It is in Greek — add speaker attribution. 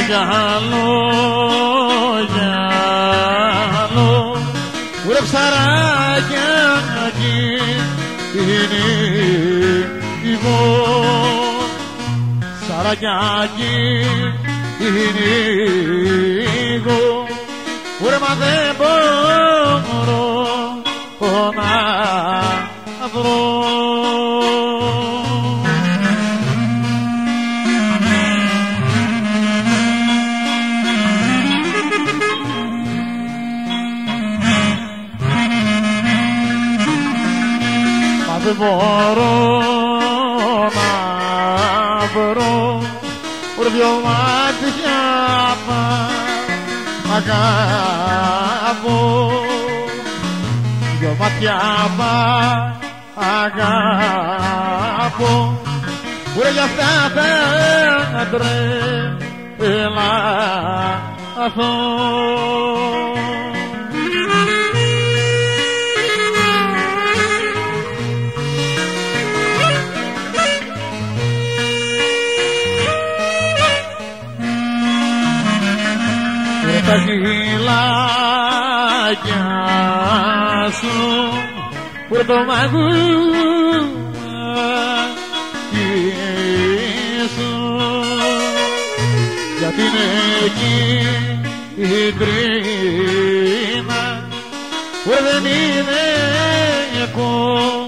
Speaker 1: για άλλο ουρε ψαράκιάκι είναι εγώ ψαράκιάκι είναι εγώ ουρε μα δεν μπορώ να βρω. Δεν μπορώ να βρω ούτε δυο μάτια αγαπώ δυο μάτια αγαπώ ούτε για αυτά θα τρελαθώ. Τα χειλάκια σου που το μαγούκι σου γιατί είναι εκεί η κρίμα που δεν είναι ακόμα